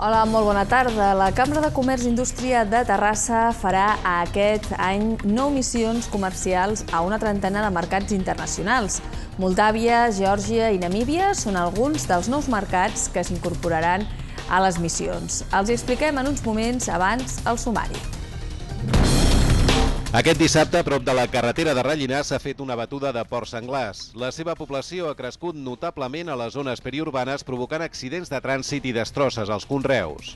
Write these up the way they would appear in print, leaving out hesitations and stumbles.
Hola, molt bona tarda. La Cambra de Comerç i Indústria de Terrassa farà aquest any 9 missions comercials a una trentena de mercats internacionals. Moldàvia, Geòrgia i Namíbia són alguns dels nous mercats que s'incorporaran a les missions. Els hi expliquem en uns moments abans el sumari. Aquest dissabte, a prop de la carretera de Rellinars, s'ha fet una batuda de porcs senglars. La seva població ha crescut notablement a les zones periurbanes, provocant accidents de trànsit i destrosses als conreus.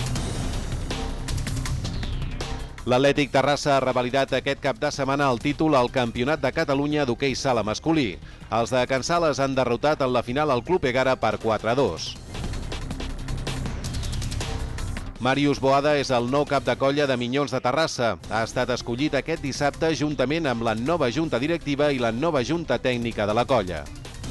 L'Atlètic Terrassa ha revalidat aquest cap de setmana el títol al Campionat de Catalunya d'hoquei sala masculí. Els de Can Sales han derrotat en la final el Club Egara per 4-2. Màrius Boada és el nou cap de colla de Minyons de Terrassa. Ha estat escollit aquest dissabte juntament amb la nova junta directiva i la nova junta tècnica de la colla.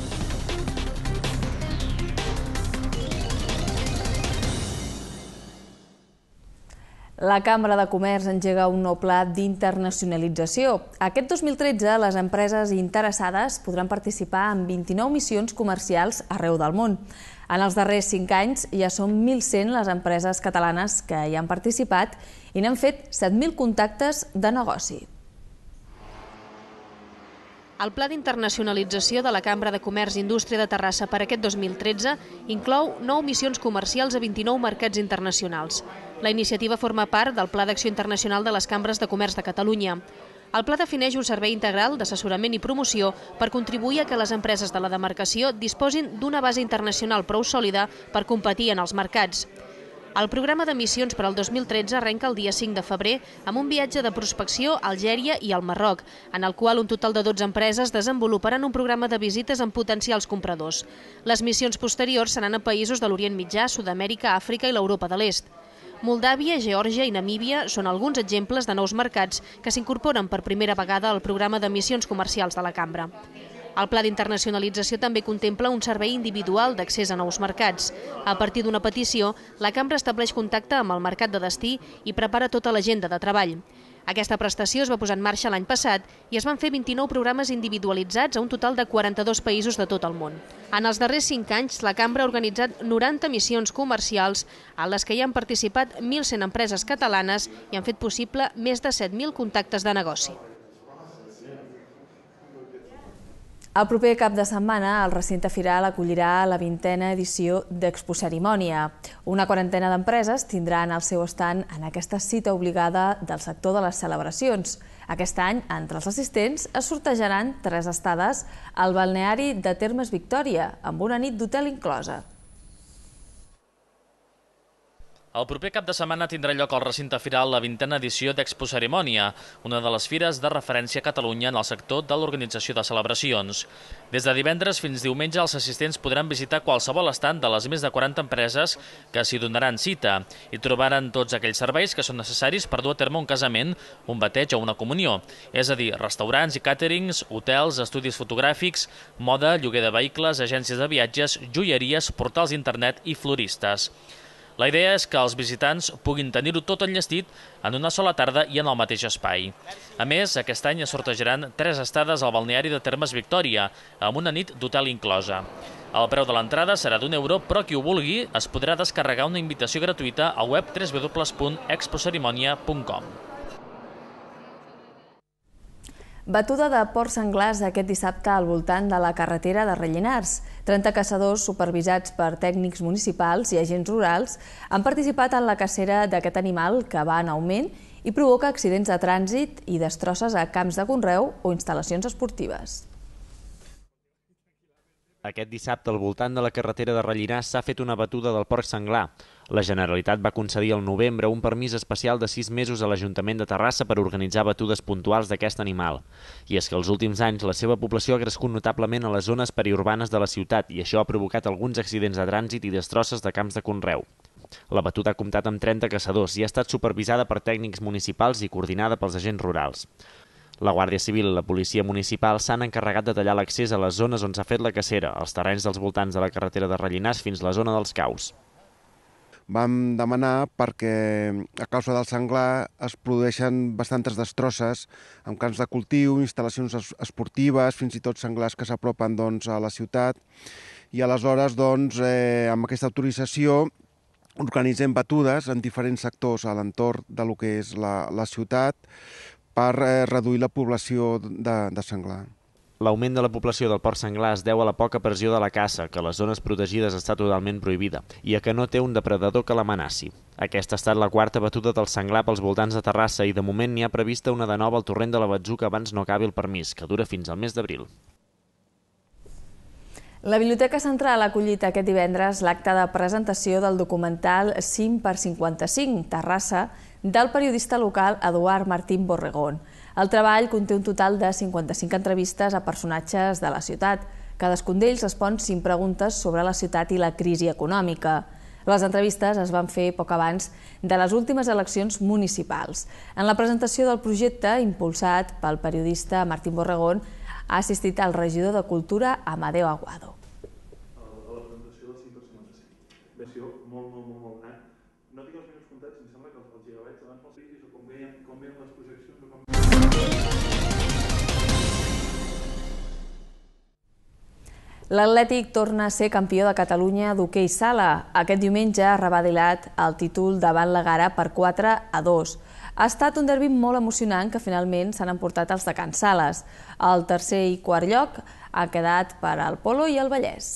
La Cambra de Comerç engega un nou pla d'internacionalització. Aquest 2013, les empreses interessades podran participar en 29 missions comercials arreu del món. En els darrers 5 anys ja són 1.100 les empreses catalanes que hi han participat i n'han fet 7.000 contactes de negoci. El Pla d'Internacionalització de la Cambra de Comerç i Indústria de Terrassa per aquest 2013 inclou 9 missions comercials a 29 mercats internacionals. La iniciativa forma part del Pla d'Acció Internacional de les Cambres de Comerç de Catalunya. El pla defineix un servei integral d'assessorament i promoció per contribuir a que les empreses de la demarcació disposin d'una base internacional prou sòlida per competir en els mercats. El programa de missions per al 2013 arrenca el dia 5 de febrer amb un viatge de prospecció a Algèria i al Marroc, en el qual un total de 12 empreses desenvoluparan un programa de visites amb potencials compradors. Les missions posteriors seran a països de l'Orient Mitjà, Sud-amèrica, Àfrica i l'Europa de l'Est. Moldàvia, Geòrgia i Namíbia són alguns exemples de nous mercats que s'incorporen per primera vegada al programa de missions comercials de la Cambra. El pla d'internacionalització també contempla un servei individual d'accés a nous mercats. A partir d'una petició, la Cambra estableix contacte amb el mercat de destí i prepara tota l'agenda de treball. Aquesta prestació es va posar en marxa l'any passat i es van fer 29 programes individualitzats a un total de 42 països de tot el món. En els darrers 5 anys, la Cambra ha organitzat 90 missions comercials en les que hi han participat 1.100 empreses catalanes i han fet possible més de 7.000 contactes de negoci. El proper cap de setmana, el recinte firal acollirà la 20a edició d'Expo Cerimònia. Una quarantena d'empreses tindran el seu estand en aquesta cita obligada del sector de les celebracions. Aquest any, entre els assistents, es sortejaran 3 estades al balneari de Termes Victòria, amb una nit d'hotel inclosa. El proper cap de setmana tindrà lloc al recinte firal la 20a edició d'Expo Cerimònia, una de les fires de referència a Catalunya en el sector de l'organització de celebracions. Des de divendres fins diumenge els assistents podran visitar qualsevol estand de les més de 40 empreses que s'hi donaran cita i trobaran tots aquells serveis que són necessaris per dur a terme un casament, un bateig o una comunió, és a dir, restaurants i càterings, hotels, estudis fotogràfics, moda, lloguer de vehicles, agències de viatges, joieries, portals d'internet i floristes. La idea és que els visitants puguin tenir-ho tot enllestit en una sola tarda i en el mateix espai. A més, aquest any es sortejaran 3 estades al balneari de Termes Victòria, amb una nit d'hotel inclosa. El preu de l'entrada serà d'€1, però qui ho vulgui es podrà descarregar una invitació gratuïta al web www.expocerimonia.com. Batuda de porcs senglars aquest dissabte al voltant de la carretera de Rellinars. 30 caçadors supervisats per tècnics municipals i agents rurals han participat en la cacera d'aquest animal que va en augment i provoca accidents de trànsit i destrosses a camps de conreu o instal·lacions esportives. Aquest dissabte, al voltant de la carretera de Rellinars, s'ha fet una batuda del porc senglar. La Generalitat va concedir al novembre un permís especial de 6 mesos a l'Ajuntament de Terrassa per organitzar batudes puntuals d'aquest animal. I és que els últims anys la seva població ha crescut notablement a les zones periurbanes de la ciutat i això ha provocat alguns accidents de trànsit i destrosses de camps de conreu. La batuda ha comptat amb 30 caçadors i ha estat supervisada per tècnics municipals i coordinada pels agents rurals. La Guàrdia Civil i la Policia Municipal s'han encarregat de tallar l'accés a les zones on s'ha fet la cacera, als terrenys dels voltants de la carretera de Rellinars fins a la zona dels Caus. Vam demanar perquè a causa del senglar es produeixen bastantes destrosses en camps de cultiu, instal·lacions esportives, fins i tot senglars que s'apropen a la ciutat. I aleshores, amb aquesta autorització, organitzem batudes en diferents sectors a l'entorn de lo que és la ciutat per reduir la població de senglar. L'augment de la població del porc senglar es deu a la poca pressió de la caça, que a les zones protegides està totalment prohibida, i a que no té un depredador que l'amenaci. Aquesta ha estat la quarta batuda del senglar pels voltants de Terrassa i de moment n'hi ha prevista una de nova al torrent de la Batzuca abans no acabi el permís, que dura fins al mes d'abril. La Biblioteca Central ha acollit aquest divendres l'acte de presentació del documental 5x55, Terrassa, del periodista local Eduard Martín Borregón. El treball conté un total de 55 entrevistes a personatges de la ciutat. Cadascun d'ells respon 5 preguntes sobre la ciutat i la crisi econòmica. Les entrevistes es van fer poc abans de les últimes eleccions municipals. En la presentació del projecte, impulsat pel periodista Martín Borregón, ha assistit el regidor de Cultura, Amadeo Aguado. A la presentació del 5x55. Versió molt gran. No tinc els minuts comptats, em sembla que els gigabytes abans pels vídeos o com veiem les projeccions o com... L'Atlètic torna a ser campió de Catalunya d'hoquei sala. Aquest diumenge ha rebadilat el títol davant l'Egara per 4-2. Ha estat un derbi molt emocionant que finalment s'han emportat els de Can Sales. El tercer i quart lloc ha quedat per al Polo i el Vallès.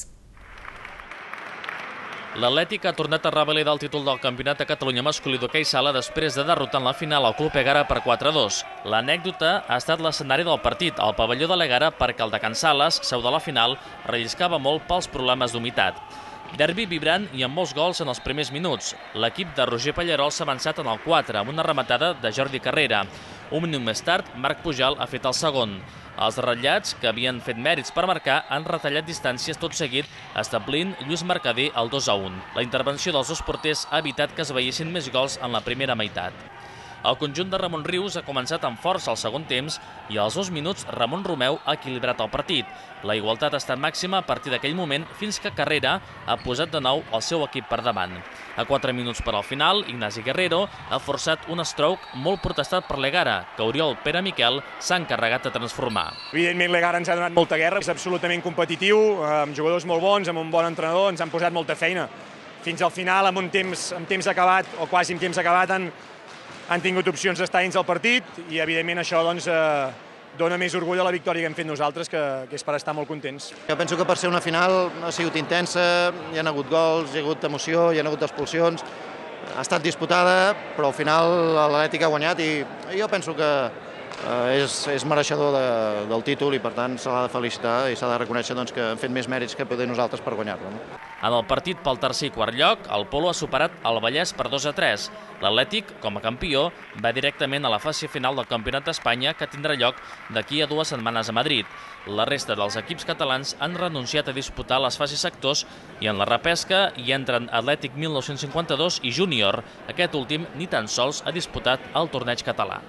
L'Atlètic ha tornat a revalidar el títol del Campionat de Catalunya masculí d'hoquei sala després de derrotar en la final al Club Egara per 4-2. L'anècdota ha estat l'escenari del partit, al pavelló de l'Egara, perquè el de Can Sales, seu de la final, relliscava molt pels problemes d'humitat. Derbi vibrant i amb molts gols en els primers minuts. L'equip de Roger Pallerol s'ha avançat en el 4 amb una rematada de Jordi Carrera. Un minut més tard, Marc Pujal ha fet el segon. Els ratllats, que havien fet mèrits per marcar, han retallat distàncies tot seguit, establint Lluís Mercader el 2-1. La intervenció dels dos porters ha evitat que es veiessin més gols en la primera meitat. El conjunt de Ramon Rius ha començat amb força al segon temps i als 2 minuts Ramon Romeu ha equilibrat el partit. La igualtat ha estat màxima a partir d'aquell moment fins que Carrera ha posat de nou el seu equip per davant. A 4 minuts per al final, Ignasi Guerrero ha forçat un stroke molt protestat per l'Egara, que Oriol Pere Miquel s'ha encarregat de transformar. Evidentment l'Egara ens ha donat molta guerra, és absolutament competitiu, amb jugadors molt bons, amb un bon entrenador, ens han posat molta feina. Fins al final, amb temps acabat, o quasi en temps acabat, han tingut opcions d'estar dins del partit i, evidentment, això dona més orgull a la victòria que hem fet nosaltres, que és per estar molt contents. Jo penso que per ser una final ha sigut intensa, hi ha hagut gols, hi ha hagut emoció, hi ha hagut expulsions, ha estat disputada, però al final l'Atlètic ha guanyat i jo penso que és mereixedor del títol i per tant se l'ha de felicitar i s'ha de reconèixer que han fet més mèrits que poder nosaltres per guanyar-lo. En el partit pel tercer i quart lloc, el Polo ha superat el Vallès per 2-3. L'Atlètic, com a campió, va directament a la fase final del Campionat d'Espanya, que tindrà lloc d'aquí a 2 setmanes a Madrid. La resta dels equips catalans han renunciat a disputar les fases sectors i en la repesca hi entren Atlètic 1952 i Júnior. Aquest últim ni tan sols ha disputat el torneig català.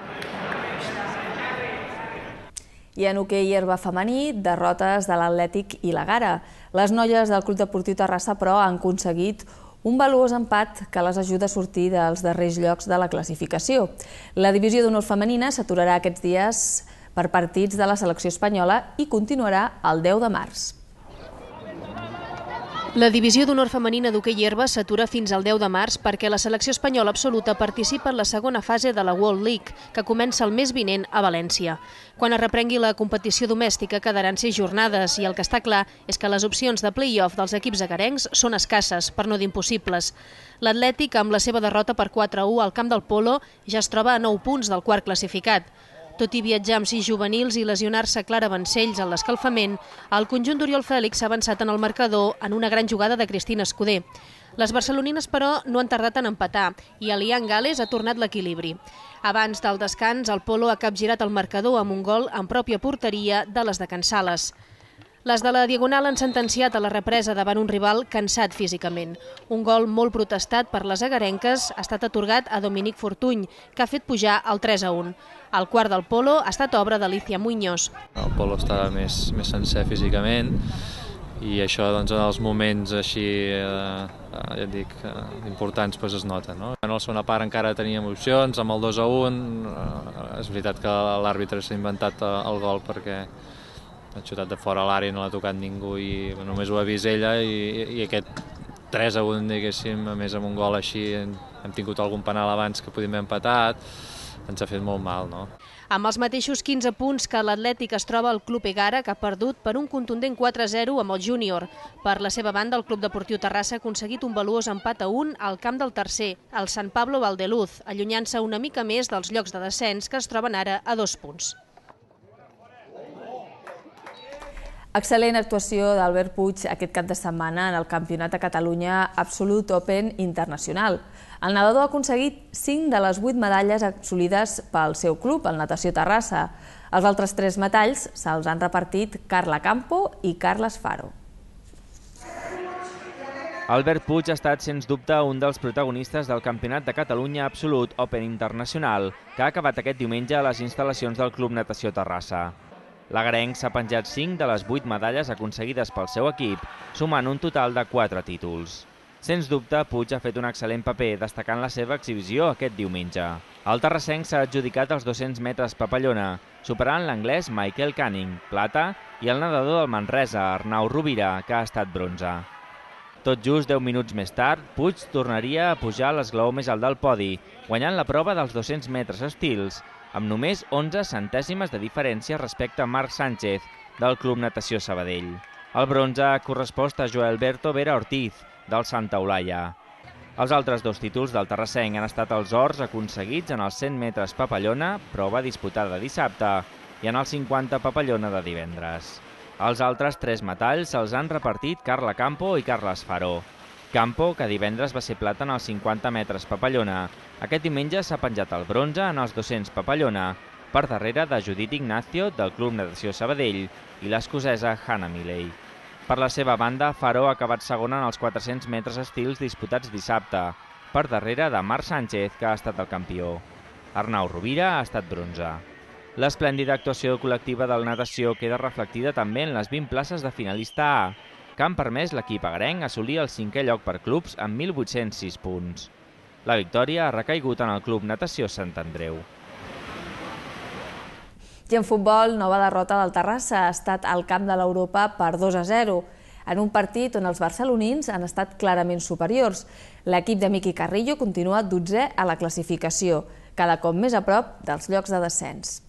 I en hoquei herba femení, derrotes de l'Atlètic i l'Egara. Les noies del Club Deportiu Terrassa, però, han aconseguit un valuós empat que les ajuda a sortir dels darrers llocs de la classificació. La divisió d'honor femenina s'aturarà aquests dies per partits de la selecció espanyola i continuarà el 10 de març. La divisió d'honor femenina d'hoquei herba s'atura fins al 10 de març perquè la selecció espanyola absoluta participa en la segona fase de la World League, que comença el mes vinent a València. Quan es reprengui la competició domèstica quedaran 6 jornades i el que està clar és que les opcions de play-off dels equips egarencs són escasses, per no dir impossibles. L'Atlètic, amb la seva derrota per 4-1 al camp del Polo, ja es troba a 9 punts del quart classificat. Tot i viatjar amb 6 juvenils i lesionar-se Clara Vancells en l'escalfament, el conjunt d'Oriol Fèlix s'ha avançat en el marcador en una gran jugada de Cristina Escudé. Les barcelonines, però, no han tardat en empatar i Elian Gales ha tornat l'equilibri. Abans del descans, el Polo ha capgirat el marcador amb un gol en pròpia porteria de les de Can Sales. Les de la Diagonal han sentenciat a la represa davant un rival cansat físicament. Un gol molt protestat per les egarenques ha estat atorgat a Dominic Fortuny, que ha fet pujar el 3-1. El quart del Polo ha estat obra d'Alicia Muñoz. El Polo estava més sencer físicament i això en els moments així importants es nota. En la segona part encara teníem opcions, amb el 2-1 és veritat que l'àrbitre s'ha inventat el gol perquè ha xutat de fora a l'àrea, no l'ha tocat ningú i només ho ha vist ella i aquest 3-1, diguéssim, a més amb un gol així, hem tingut algun penal abans que podíem haver empatat, ens ha fet molt mal, no? Amb els mateixos 15 punts que l'Atlètic es troba al Club Egara, que ha perdut per un contundent 4-0 amb el Júnior. Per la seva banda, el Club Deportiu Terrassa ha aconseguit un valuós empat a 1 al camp del tercer, el San Pablo Valdeluz, allunyant-se una mica més dels llocs de descens que es troben ara a 2 punts. Excel·lent actuació d'Albert Puig aquest cap de setmana en el Campionat de Catalunya Absolute Open Internacional. El nedador ha aconseguit 5 de les 8 medalles assolides pel seu club, el Natació Terrassa. Els altres 3 metalls se'ls han repartit Carla Campo i Carles Faro. Albert Puig ha estat, sens dubte, un dels protagonistes del Campionat de Catalunya Absolute Open Internacional, que ha acabat aquest diumenge a les instal·lacions del Club Natació Terrassa. L'agarenc s'ha penjat 5 de les 8 medalles aconseguides pel seu equip, sumant un total de 4 títols. Sens dubte, Puig ha fet un excel·lent paper, destacant la seva exhibició aquest diumenge. El terrassenc s'ha adjudicat els 200 metres papallona, superant l'anglès Michael Canning, plata, i el nedador del Manresa, Arnau Rovira, que ha estat bronze. Tot just 10 minuts més tard, Puig tornaria a pujar a l'esglaó més alt del podi, guanyant la prova dels 200 metres estils, amb només 11 centèsimes de diferència respecte a Marc Sánchez, del Club Natació Sabadell. El bronze ha correspost a Joelberto Vera Ortiz, del Santa Eulàlia. Els altres 2 títols del terrassenc han estat els ors aconseguits en els 100 metres papallona, prova disputada dissabte, i en els 50 papallona de divendres. Els altres 3 metalls se'ls han repartit Carla Campo i Carles Faro. Campo, que divendres va ser plata en els 50 metres papallona, aquest diumenge s'ha penjat el bronze en els 200 papallona, per darrere de Judit Ignacio, del Club Natació Sabadell, i l'escocesa Hannah Milley. Per la seva banda, Faro ha acabat segona en els 400 metres estils disputats dissabte, per darrere de Marc Sánchez, que ha estat el campió. Arnau Rovira ha estat bronze. L'esplèndida actuació col·lectiva del natació queda reflectida també en les 20 places de finalista A, que han permès l'equip agarenc assolir el 5è lloc per clubs amb 1.806 punts. La victòria ha recaigut en el Club Natació Sant Andreu. I en futbol, nova derrota del Terrassa ha estat al camp de l'Europa per 2-0, en un partit on els barcelonins han estat clarament superiors. L'equip de Miqui Carrillo continua 12è a la classificació, cada cop més a prop dels llocs de descens.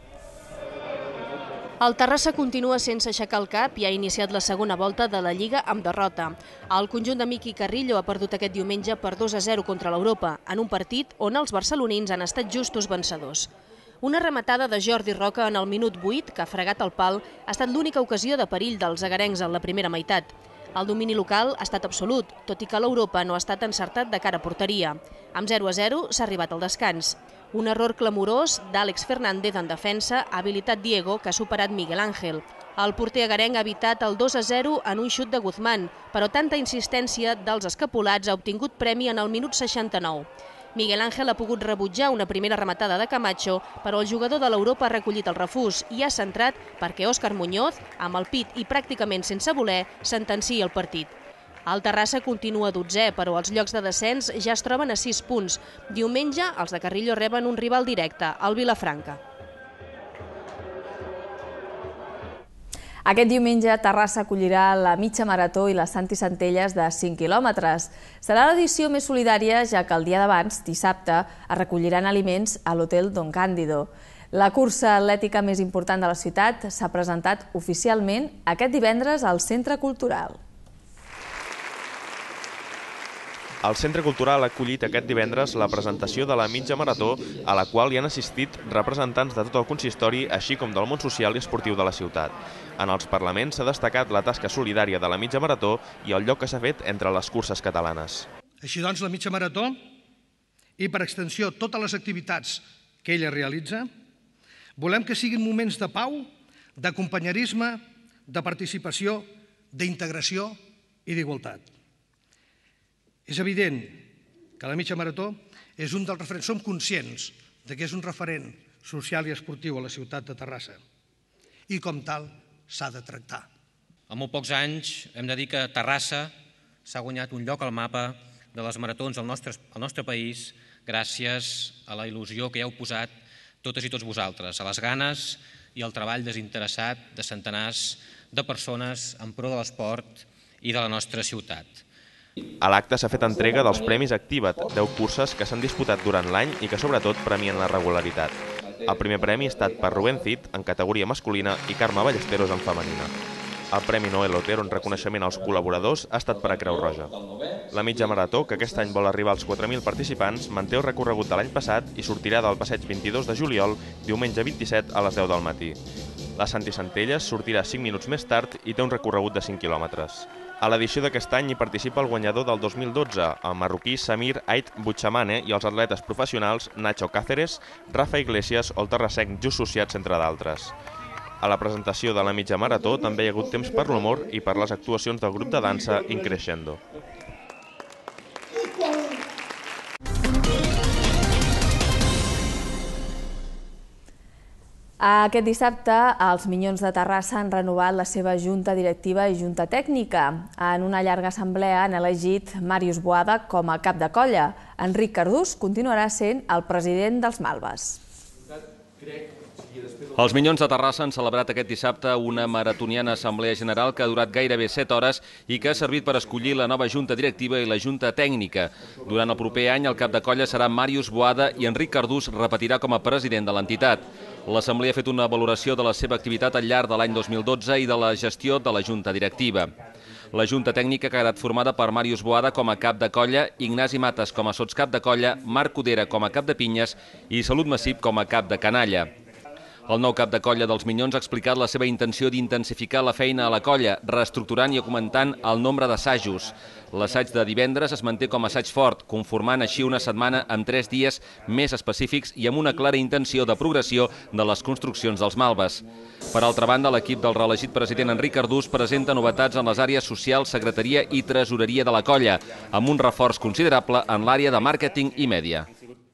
El Terrassa continua sense aixecar el cap i ha iniciat la segona volta de la Lliga amb derrota. El conjunt de Miqui Carrillo ha perdut aquest diumenge per 2-0 contra l'Europa, en un partit on els barcelonins han estat justos vencedors. Una rematada de Jordi Roca en el minut 8, que ha fregat el pal, ha estat l'única ocasió de perill dels agarencs en la primera meitat. El domini local ha estat absolut, tot i que l'Europa no ha estat encertat de cara a porteria. Amb 0-0 s'ha arribat al descans. Un error clamorós d'Àlex Fernández en defensa ha habilitat Diego, que ha superat Miguel Ángel. El porter agarenc ha evitat el 2-0 en un xut de Guzmán, però tanta insistència dels escapulats ha obtingut premi en el minut 69. Miguel Ángel ha pogut rebutjar una primera rematada de Camacho, però el jugador de l'Europa ha recollit el refús i ha centrat perquè Òscar Muñoz, amb el pit i pràcticament sense voler, sentencia el partit. El Terrassa continua 12è, però els llocs de descens ja es troben a 6 punts. Diumenge, els de Carrillo reben un rival directe, el Vilafranca. Aquest diumenge, Terrassa acollirà la mitja marató i les Santi Centelles de 5 quilòmetres. Serà l'edició més solidària, ja que el dia d'abans, dissabte, es recolliran aliments a l'Hotel Don Cándido. La cursa atlètica més important de la ciutat s'ha presentat oficialment aquest divendres al Centre Cultural. El Centre Cultural ha acollit aquest divendres la presentació de la mitja marató, a la qual hi han assistit representants de tot el consistori, així com del món social i esportiu de la ciutat. En els parlaments s'ha destacat la tasca solidària de la mitja marató i el lloc que s'ha fet entre les curses catalanes. Així doncs, la mitja marató, i per extensió totes les activitats que ella realitza, volem que siguin moments de pau, d'acompanyerisme, de participació, d'integració i d'igualtat. És evident que la mitja marató és un dels referents, som conscients que és un referent social i esportiu a la ciutat de Terrassa i com tal s'ha de tractar. En molt pocs anys hem de dir que Terrassa s'ha guanyat un lloc al mapa de les maratons al nostre país gràcies a la il·lusió que hi heu posat totes i tots vosaltres, a les ganes i al treball desinteressat de centenars de persones en pro de l'esport i de la nostra ciutat. A l'acte s'ha fet entrega dels Premis Activa't, 10 curses que s'han disputat durant l'any i que sobretot premien la regularitat. El primer premi ha estat per Rubén Cid, en categoria masculina, i Carme Ballesteros, en femenina. El Premi Noel Otero, en reconeixement als col·laboradors, ha estat per a Creu Roja. La mitja marató, que aquest any vol arribar als 4.000 participants, manté el recorregut de l'any passat i sortirà del passeig 22 de juliol, diumenge 27 a les 10 del matí. La Sant i Centelles sortirà 5 minuts més tard i té un recorregut de 5 quilòmetres. A l'edició d'aquest any hi participa el guanyador del 2012, el marroquí Samir Ait Bouchamane, i els atletes professionals Nacho Cáceres, Rafa Iglesias o el terrassenc Just Sociats, entre d'altres. A la presentació de la mitja marató també hi ha hagut temps per l'humor i per les actuacions del grup de dansa Increscendo. Aquest dissabte, els Minyons de Terrassa han renovat la seva junta directiva i junta tècnica. En una llarga assemblea han elegit Màrius Boada com a cap de colla. Enric Cardús continuarà sent el president dels Malves. Els Minyons de Terrassa han celebrat aquest dissabte una maratoniana assemblea general que ha durat gairebé 7 hores i que ha servit per escollir la nova junta directiva i la junta tècnica. Durant el proper any, el cap de colla serà Màrius Boada i Enric Cardús repetirà com a president de l'entitat. L'assemblea ha fet una valoració de la seva activitat al llarg de l'any 2012 i de la gestió de la junta directiva. La junta tècnica ha quedat formada per Màrius Boada com a cap de colla, Ignasi Mates com a sotscap de colla, Marc Codera com a cap de pinyes i Salut Massip com a cap de canalla. El nou cap de colla dels Minyons ha explicat la seva intenció d'intensificar la feina a la colla, reestructurant i augmentant el nombre d'assajos. L'assaig de divendres es manté com a assaig fort, conformant així una setmana amb 3 dies més específics i amb una clara intenció de progressió de les construccions dels Malves. Per altra banda, l'equip del reelegit president Enric Cardús presenta novetats en les àrees social, secretaria i tresoreria de la colla, amb un reforç considerable en l'àrea de màrqueting i mèdia.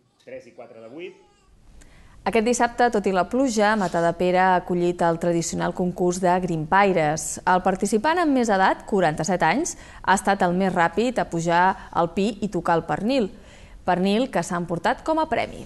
Aquest dissabte, tot i la pluja, Matadepera ha acollit el tradicional concurs de grimpaires. El participant amb més edat, 47 anys, ha estat el més ràpid a pujar al pi i tocar el pernil. Pernil que s'ha emportat com a premi.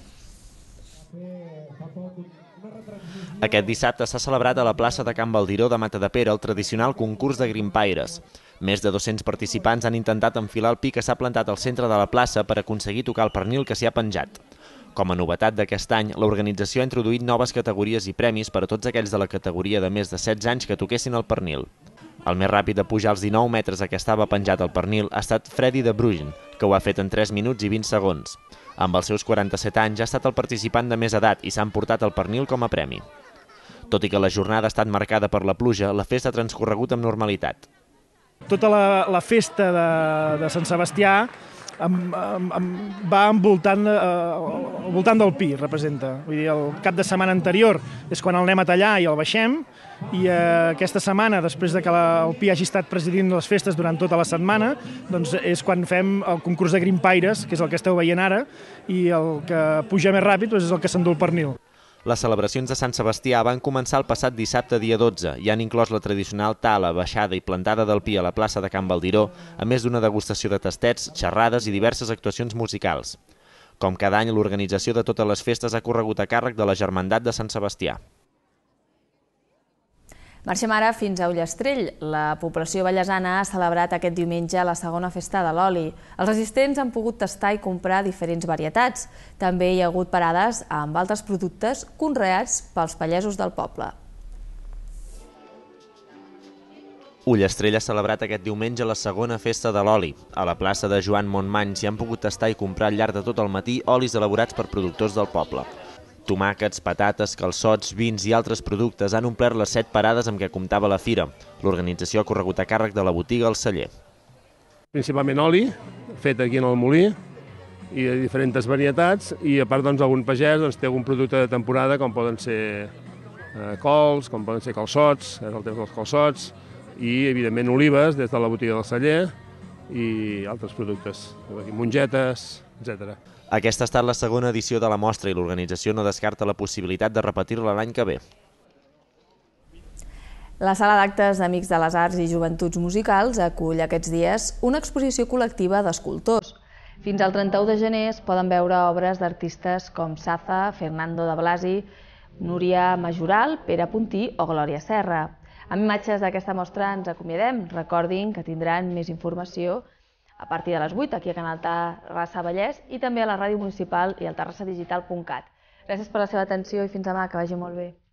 Aquest dissabte s'ha celebrat a la plaça de Can Valdiró de Matadepera el tradicional concurs de grimpaires. Més de 200 participants han intentat enfilar el pi que s'ha plantat al centre de la plaça per aconseguir tocar el pernil que s'hi ha penjat. Com a novetat d'aquest any, l'organització ha introduït noves categories i premis per a tots aquells de la categoria de més de 16 anys que toquessin el pernil. El més ràpid a pujar els 19 metres a què estava penjat el pernil ha estat Freddy de Bruijn, que ho ha fet en 3 minuts i 20 segons. Amb els seus 47 anys ha estat el participant de més edat i s'ha emportat el pernil com a premi. Tot i que la jornada ha estat marcada per la pluja, la festa ha transcorregut amb normalitat. Tota la festa de Sant Sebastià va envoltant del pi, representa. Vull dir, el cap de setmana anterior és quan el anem a tallar i el baixem, i aquesta setmana, després que el pi hagi estat presidint les festes durant tota la setmana, doncs és quan fem el concurs de grimpaires, que és el que esteu veient ara, i el que puja més ràpid és el que s'endú el pernil. Les celebracions de Sant Sebastià van començar el passat dissabte dia 12 i han inclòs la tradicional tala, baixada i plantada del pi a la plaça de Can Valdiró, a més d'una degustació de tastets, xerrades i diverses actuacions musicals. Com cada any, l'organització de totes les festes ha corregut a càrrec de la Germandat de Sant Sebastià. Marxem ara fins a Ullastrell. La població vallesana ha celebrat aquest diumenge la segona festa de l'oli. Els assistents han pogut tastar i comprar diferents varietats. També hi ha hagut parades amb altres productes conreats pels pagesos del poble. Ullastrell ha celebrat aquest diumenge la segona festa de l'oli. A la plaça de Joan Montmany s'hi han pogut tastar i comprar al llarg de tot el matí olis elaborats per productors del poble. Tomàquets, patates, calçots, vins i altres productes han omplert les 7 parades amb què comptava la fira. L'organització ha corregut a càrrec de la botiga El Celler. Principalment oli, fet aquí en el molí, i de diferents varietats, i a part algun pagès té algun producte de temporada, com poden ser cols, com poden ser calçots, és el temps dels calçots, i evidentment olives des de la botiga del Celler i altres productes, mongetes, etc. Aquesta ha estat la segona edició de la mostra i l'organització no descarta la possibilitat de repetir-la l'any que ve. La Sala d'Actes d'Amics de les Arts i Joventuts Musicals acull aquests dies una exposició col·lectiva d'escultors. Fins al 31 de gener es poden veure obres d'artistes com Saza, Fernando de Blasi, Núria Majoral, Pere Puntí o Glòria Serra. Amb imatges d'aquesta mostra ens acomiadem. Recordin que tindran més informació a partir de les 8 aquí a Canal Terrassa Vallès i també a la ràdio municipal i al terrassadigital.cat. Gràcies per la seva atenció i fins demà, que vagi molt bé.